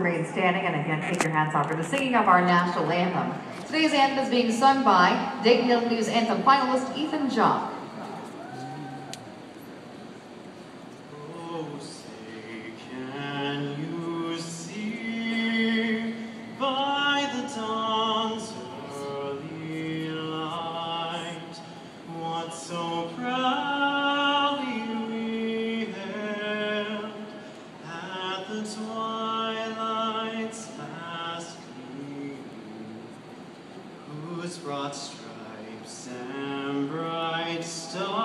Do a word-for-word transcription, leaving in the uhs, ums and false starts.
remain standing, and again, take your hats off for the singing of our national anthem. Today's anthem is being sung by Dayton Daily News Anthem finalist Ethan Jock. Oh, say, can you see by the dawn's early light what so proudly we hailed at the twilight's last gleam, whose broad stripes and bright stars